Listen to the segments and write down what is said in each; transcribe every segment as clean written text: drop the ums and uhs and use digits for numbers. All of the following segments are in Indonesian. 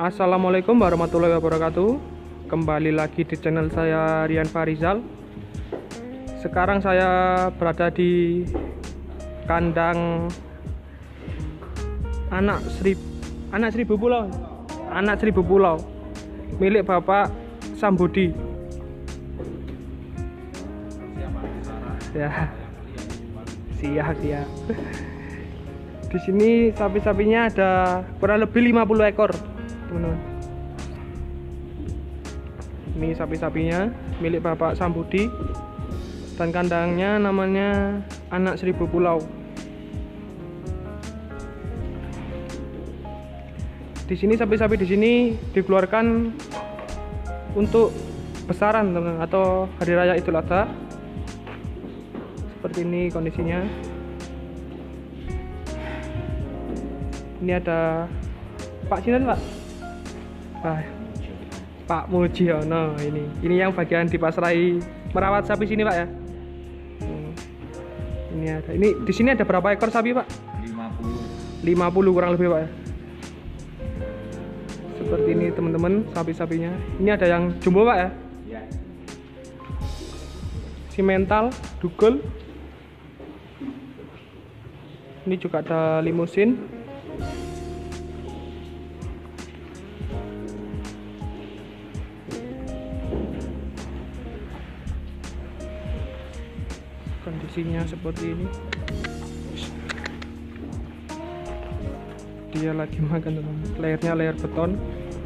Assalamualaikum warahmatullahi wabarakatuh. Kembali lagi di channel saya Rian Farizal. Sekarang saya berada di kandang anak seribu pulau milik Bapak Sambudi. Ya, siap. Di sini sapi-sapinya ada kurang lebih 50 ekor, teman-teman. Ini sapi-sapinya milik Bapak Sambudi dan kandangnya namanya Anak Seribu Pulau. Di sini sapi-sapi di sini dikeluarkan untuk besaran, teman-teman, atau hari raya Idul Adha. Seperti ini kondisinya. Ini ada Pak Sinan, Pak. Pak Mujiono ini yang bagian dipasrai merawat sapi sini, Pak, ya. Ini ada. Ini di sini ada berapa ekor sapi, Pak? 50 kurang lebih, Pak, ya. Seperti ini, teman-teman, sapi-sapinya. Ini ada yang jumbo, Pak, ya. Iya. Simental, dugel. Ini juga ada limusin. Kondisinya seperti ini. Dia lagi makan, teman. Layarnya layar beton.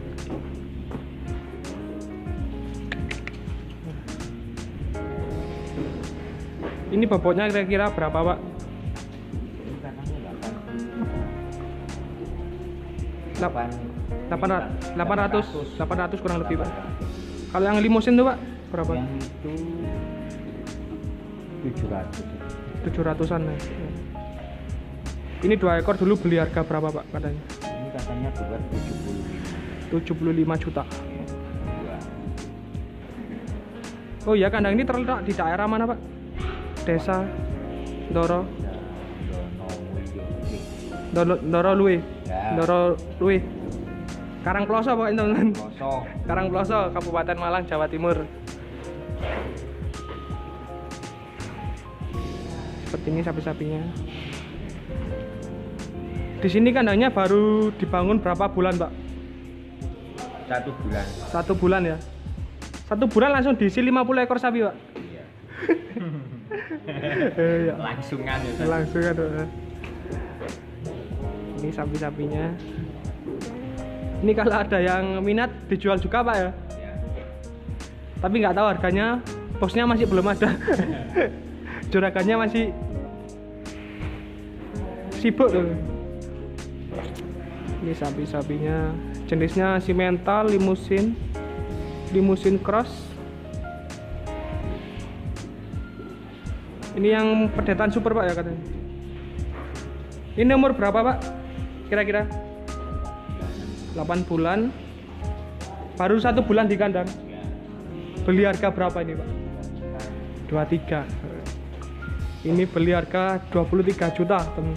Ini bobotnya kira-kira berapa, Pak? 800 kurang lebih, Pak. Kalau yang limusin tuh, Pak, berapa? Yang itu 700-an ya. Ini 2 ekor dulu beli harga berapa, Pak, katanya? Ini katanya buat 75 juta. Oh iya, kandang ini terletak di daerah mana, Pak? Desa Ndoro Luwe. Ya. Ndoro Luwe. Karangploso, Pak, teman-teman. Karangploso, Kabupaten Malang, Jawa Timur. Seperti ini sapi-sapinya. Di sini kandangnya baru dibangun berapa bulan, Pak? 1 bulan. 1 bulan ya. 1 bulan langsung diisi 50 ekor sapi, Pak. Iya. Iya. Langsungan ya. Langsungan. Ini sapi-sapinya. Ini kalau ada yang minat dijual juga, Pak, ya. Iya. Tapi nggak tahu harganya. Posnya masih belum ada. Juragannya masih sibuk tuh. Ini sapi-sapinya, jenisnya simental, limusin cross. Ini yang pedetan super, Pak, ya, katanya. Ini umur berapa, Pak? Kira-kira 8 bulan. Baru 1 bulan di kandang. Beli harga berapa ini, Pak? 23. Ini beli harga 23 juta, teman.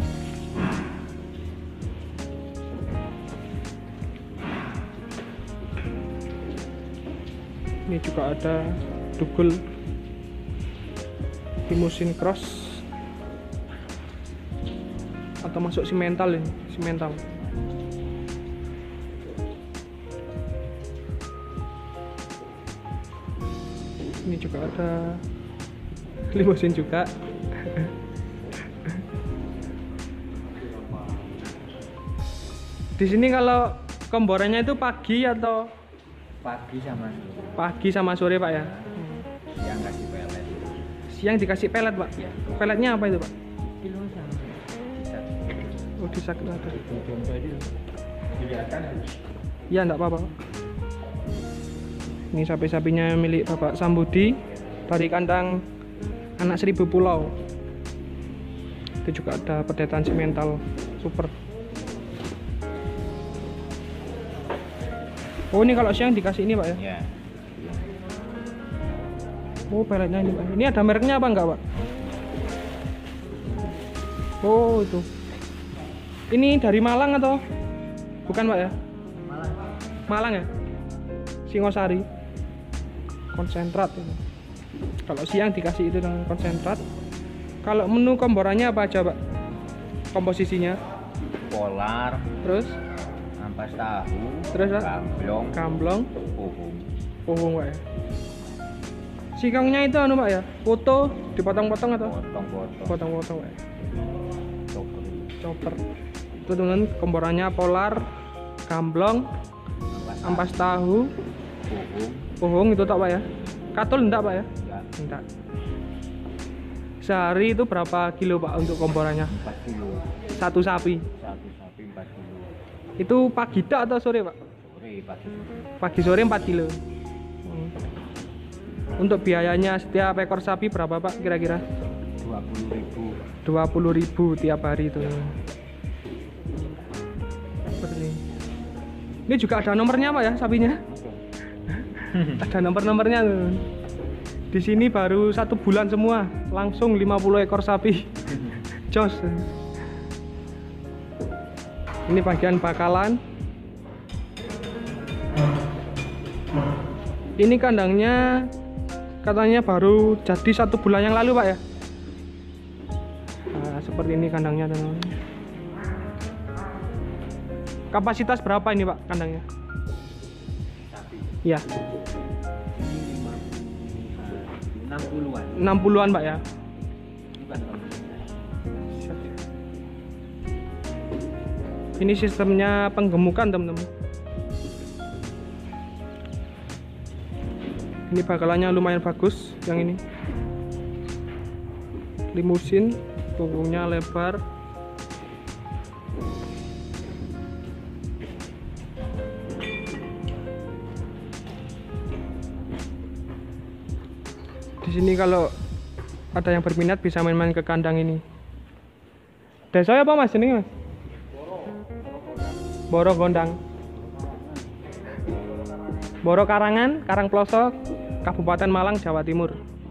Ini juga ada dugel limusin cross atau masuk simental ini, simental. Ini juga ada limusin juga. Di sini kalau komborannya itu pagi atau Pagi sama sore, Pak, ya? siang kasih pelet. Siang dikasih pelet, Pak. Ya. Peletnya apa itu, Pak? Kilo sama disak. Oh, disak ada. Contoh itu dilihatkan. Ya, enggak apa-apa, Pak. Ini sapi-sapinya milik Bapak Sambudi dari kandang Anak Seribu Pulau. Itu juga ada pedetan simental super. Oh, ini kalau siang dikasih ini, Pak, ya? Ya. Oh, peletnya ini, Pak. Ini ada mereknya apa enggak, Pak? Oh, itu. Ini dari Malang atau bukan, Pak, ya? Malang. Malang ya, Singosari konsentrat ini. Kalau siang dikasih itu dengan konsentrat. Kalau menu komborannya apa aja Pak? Komposisinya? Polar, Terus? ampas tahu, Terus, Pak? gamblong, Gamblong, pohon. pohon Pak ya. Singkongnya itu anu Pak ya, foto dipotong-potong atau? Potong-potong. Potong-potong Pak ya. Coba. Chopper. Itu teman komborannya polar, gamblong, ampas tahu, Pohon. pohon itu tak Pak ya. Katul enggak Pak ya? Ya, Enggak. Sehari itu berapa kilo Pak untuk komborannya? 4 kilo. Satu sapi. Satu sapi 4 kilo. Itu pagi tak atau sore Pak? Sore pagi. Pagi sore 4 kilo. Untuk biayanya setiap ekor sapi berapa Pak kira-kira? 20.000. 20.000 tiap hari itu. Seperti ini. Ini juga ada nomornya Pak ya sapinya? Ada nomor-nomornya tuh. Di sini baru 1 bulan semua, langsung 50 ekor sapi. Jos. Ini bagian bakalan. Ini kandangnya katanya baru jadi 1 bulan yang lalu Pak ya. Nah, seperti ini kandangnya teman-teman. Kapasitas berapa ini Pak kandangnya? Sapi. Ya, 60-an. 60-an Pak ya. Bukan Ini sistemnya penggemukan teman-teman. Ini bakalannya lumayan bagus yang ini. Limusin, punggungnya lebar. Di sini kalau ada yang berminat bisa main-main ke kandang ini. Desa apa Mas ini Mas? Boro Gondang. Boro Karangan, Karangploso, Kabupaten Malang, Jawa Timur.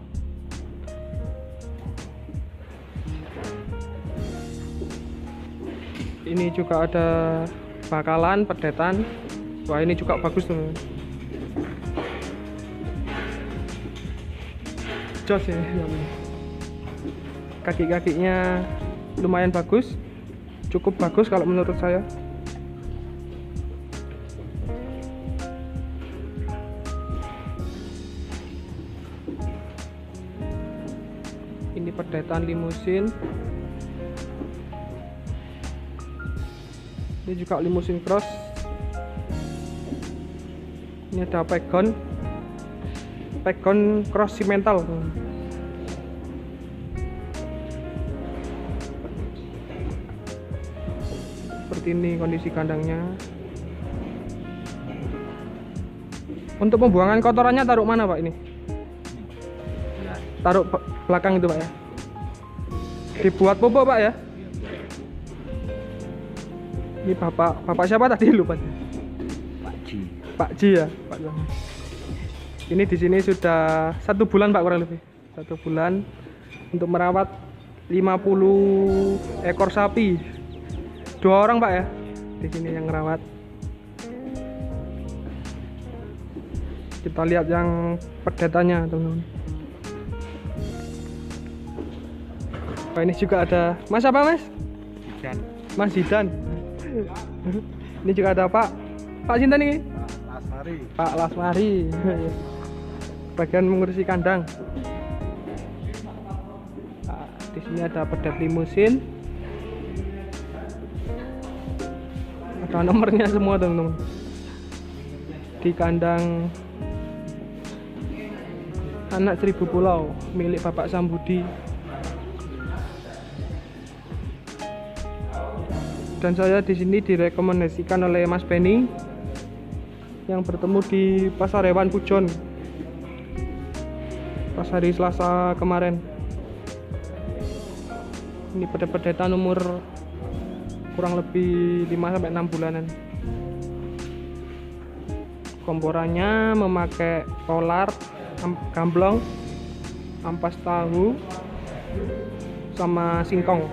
Ini juga ada bakalan, pedetan. Wah, ini juga bagus tuh. Jos ya. Kaki-kakinya lumayan bagus. Cukup bagus kalau menurut saya. Ini pedetan limusin. Ini juga limusin cross. Ini ada pegon cross simental. Seperti ini kondisi kandangnya. Untuk pembuangan kotorannya taruh mana Pak ini? Ya. Taruh belakang itu Pak ya. Dibuat pupuk Pak ya. Ini bapak siapa tadi lupa. Pak Ji. Pak Ji ya, Pak Ji. Ini di sini sudah 1 bulan Pak kurang lebih. 1 bulan untuk merawat 50 ekor sapi. 2 orang Pak ya. Di sini yang merawat. Kita lihat yang pedetannya teman-teman. Oh, ini juga ada Mas apa Mas? Zidan. Mas Zidan. Ini juga ada Pak Sinten ini? Lasmari. Pak Lasmari. Bagian mengurusi kandang. Nah, di sini ada pedet limusin. Ada nomornya semua teman-teman. Di kandang Anak Seribu Pulau milik Bapak Sambudi. Dan saya di sini direkomendasikan oleh Mas Benny yang bertemu di Pasar Hewan Pujon pas hari Selasa kemarin. Ini pedet-pedetan umur kurang lebih 5-6 bulanan. Komporannya memakai polar, gamblong, ampas tahu, sama singkong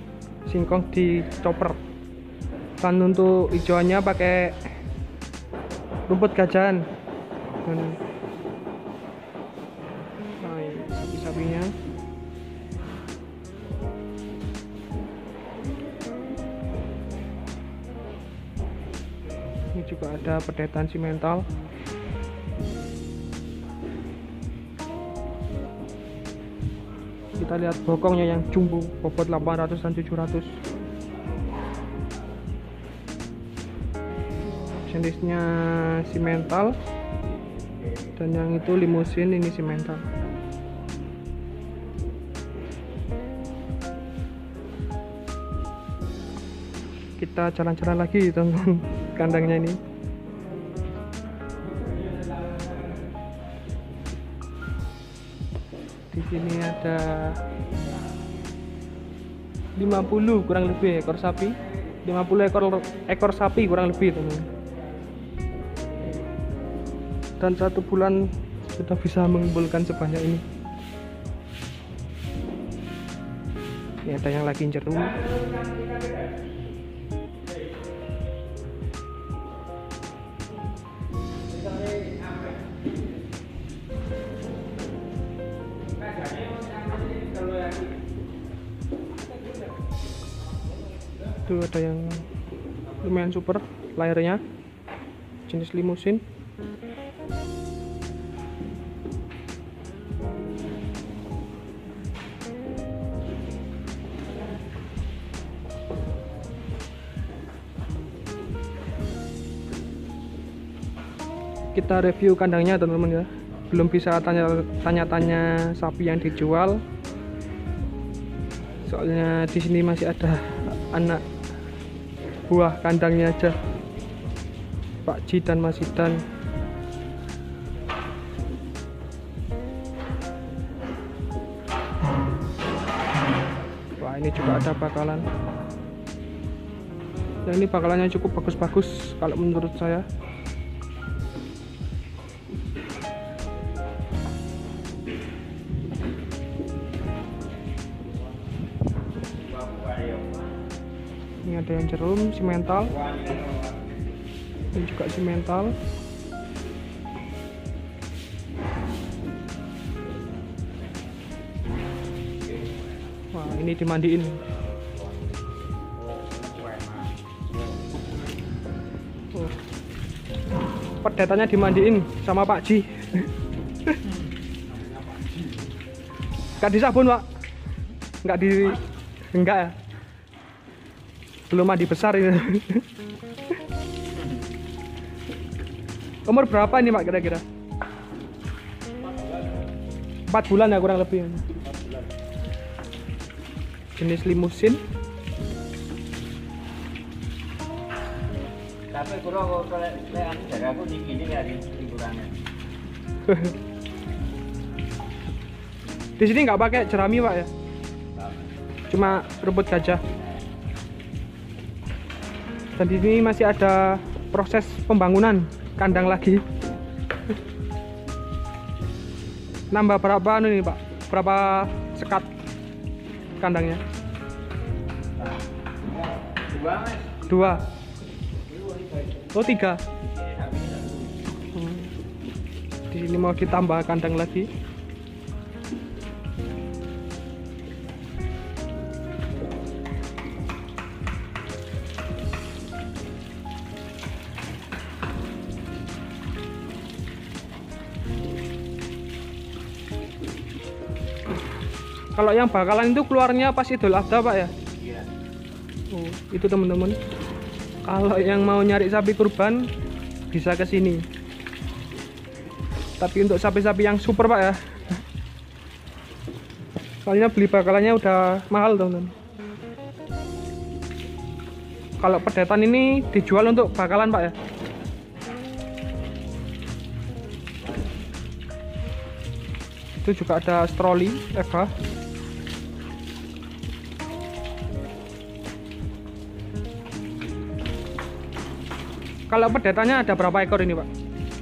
di chopper. Dan untuk hijauannya pakai rumput gajahan. Nah, ini sapi-sapinya. Ini juga ada pedetan simental. Kita lihat bokongnya yang jumbo, bobot 800 dan 700. Jenisnya simental, dan yang itu limusin, ini simental. Kita jalan-jalan lagi teman-teman kandangnya ini. Di sini ada 50 kurang lebih ekor sapi, 50 ekor sapi kurang lebih teman. Dan 1 bulan sudah bisa mengumpulkan sebanyak ini. Ini ada yang lagi jerum. Itu ada yang lumayan super layarnya, jenis limusin. Kita review kandangnya teman-teman ya. Belum bisa tanya-tanya sapi yang dijual. Soalnya di sini masih ada anak buah kandangnya aja, Pak Ji dan Mas Idan. Wah, ini juga ada bakalan. Nah, ini bakalannya cukup bagus-bagus kalau menurut saya. Ini ada yang jerum simental, ini juga simental. Wah, ini dimandiin. Oh. Pedetannya dimandiin sama Pak Ji. Nggak disabun, Pak? Enggak ya? Belum mandi besar ini. Umur berapa ini Pak kira-kira? 4 bulan ya kurang lebih. Jenis limusin. Tapi kurang kalau jagaku tinggi dari liburannya. Di sini nggak pakai jerami Pak ya? Cuma rumput gajah. Dan di sini masih ada proses pembangunan kandang lagi. Nambah berapa nih Pak? Berapa sekat kandangnya? 2. Oh 3. Di sini mau ditambah kandang lagi. Kalau yang bakalan itu keluarnya pas Idul Adha Pak ya? Iya. Oh, itu teman-teman. Kalau yang mau nyari sapi kurban bisa ke sini. Tapi untuk sapi-sapi yang super Pak ya. Soalnya beli bakalannya udah mahal teman-teman. Kalau pedetan ini dijual untuk bakalan Pak ya. Itu juga ada stroli Eva. Kalau pedetannya ada berapa ekor ini Pak?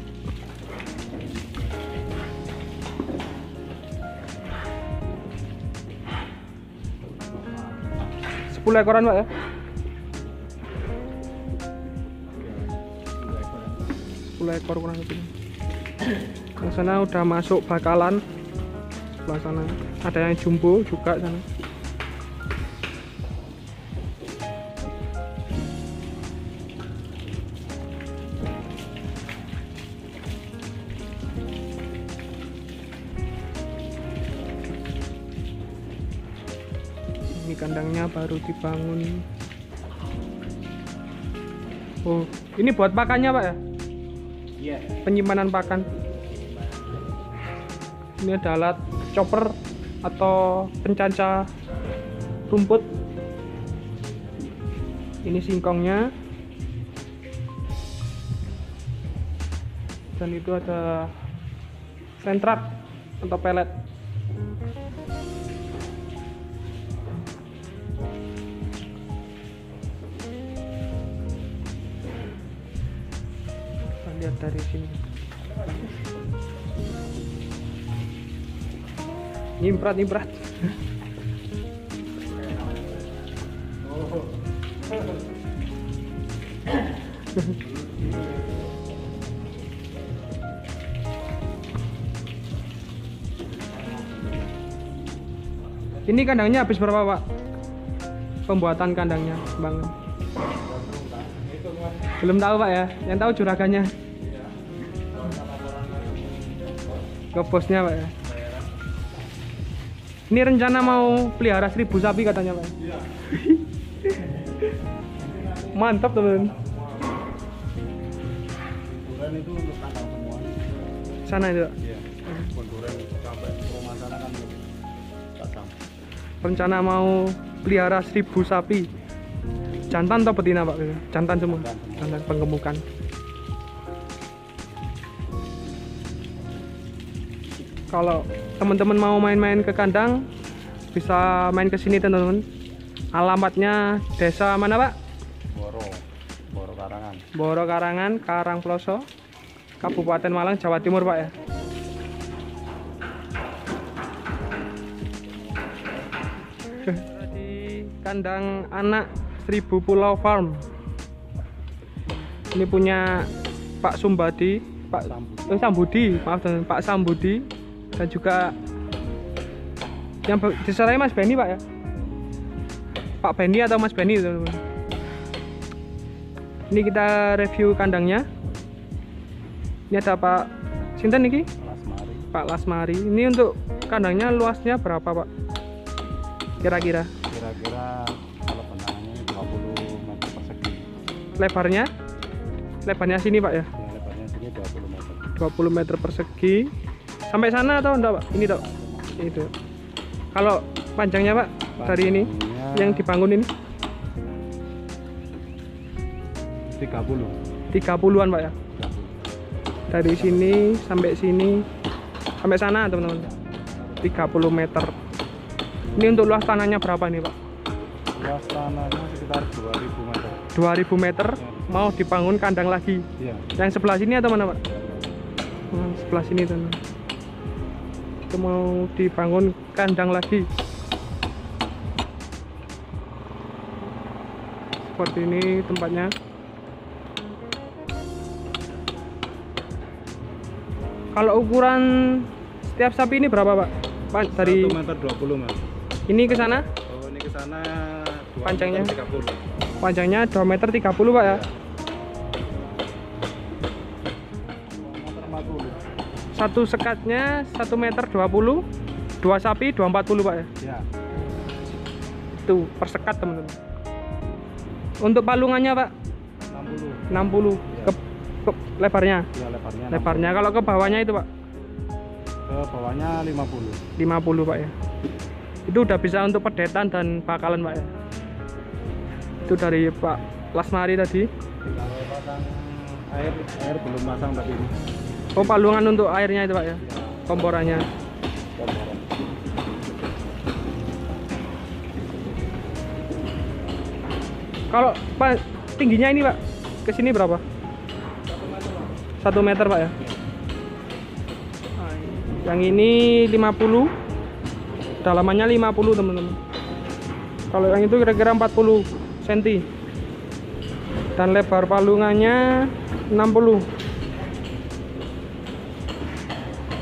10 ekoran Pak ya? 10 10 ekor kurang lebih. Yang sana udah masuk bakalan. Sebelah sana ada yang jumbo juga sana. Ini kandangnya baru dibangun. Oh, ini buat pakannya Pak ya? Iya. Penyimpanan pakan. Ini ada alat chopper atau pencaca rumput. Ini singkongnya. Dan itu ada sentrat atau pelet. Kita lihat dari sini. Nyimprat. Ini kandangnya habis berapa Pak? Pembuatan kandangnya Bang? Belum tahu Pak ya? Yang tahu juragannya? Ke bosnya Pak ya? Ini rencana mau pelihara 1000 sapi katanya Pak? Iya. Mantap teman. Duren itu untuk kandang semua. Sana itu. Iya. Duren sampai rumah sana kan tak. Rencana mau pelihara 1000 sapi. Jantan atau betina Pak? Jantan semua. Jantan penggemukan. Kalau teman-teman mau main-main ke kandang, bisa main ke sini teman-teman. Alamatnya desa mana Pak? Boro Karangan. Boro Karangan, Karangploso, Kabupaten Malang, Jawa Timur Pak ya. Di kandang anak 1000 Pulau Farm. Ini punya Pak Sumbadi, Sambudi, maaf teman, Pak Sambudi, dan juga yang disertai Mas Benny Pak ya. Pak Benny atau Mas Benny teman-teman. Ini kita review kandangnya. Ini ada Pak Sinten niki? Lasmari. Pak Lasmari. Ini untuk kandangnya luasnya berapa Pak? Kira-kira? Kira-kira kalau benangannya 20 meter persegi. Lebarnya? Lebarnya sini Pak ya? Ya, lebarnya sini 20 meter. 20 meter persegi. Sampai sana atau enggak Pak? Ini Pak. Itu. Kalau panjangnya Pak dari ini yang dibangun ini? 30-an Pak ya? 30. Dari sini sampai sini sampai sana teman-teman. 30 meter. Ini untuk luas tanahnya berapa nih Pak? Luas tanahnya sekitar 2000 meter. 2000 meter mau dibangun kandang lagi. Iya. Yang sebelah sini atau mana Pak? Sebelah sini teman-teman. Itu mau dibangun kandang lagi. Seperti ini tempatnya. Kalau ukuran setiap sapi ini berapa Pak? Dari 1 meter 20 Mas. Ini ke sana? Oh, ini ke sana 2 Panjangnya? meter 30. Panjangnya 2 meter 30 Pak ya? 2 meter 40. Satu sekatnya 1 meter 20, 2 sapi 240 Pak ya? Ya. Itu per sekat teman-teman. Untuk palungannya Pak? 60. Ya. Ke lebarnya? Ya, lebarnya. Lebarnya. Kalau ke bawahnya itu Pak? Ke bawahnya 50. 50 Pak ya. Itu udah bisa untuk pedetan dan bakalan Pak ya. Itu dari Pak Lasmari tadi. Kalau pasang air belum pasang tadi ini. Oh, palungan untuk airnya itu Pak ya? Komporannya. Komporan. Kalau Pak tingginya ini Pak ke sini berapa? 1 meter Pak ya? Yang ini 50, dalamannya 50 teman-teman. Kalau yang itu kira-kira 40 cm. Dan lebar palungannya 60.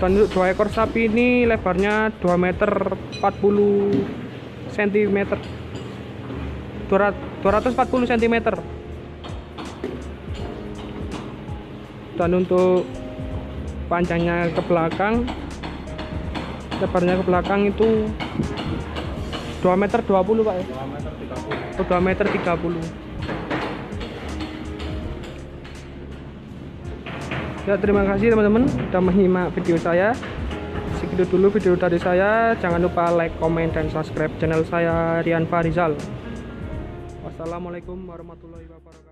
Dan untuk 2 ekor sapi ini lebarnya 2 meter 40 cm. 240 cm. Dan untuk panjangnya ke belakang, lebarnya ke belakang itu 2 meter 20 Pak ya? 2 meter 30. Atau 2 meter 30. Ya, terima kasih teman-teman sudah menyimak video saya. Segitu dulu video dari saya. Jangan lupa like, komen, dan subscribe channel saya, Rian Farizal. Wassalamualaikum warahmatullahi wabarakatuh.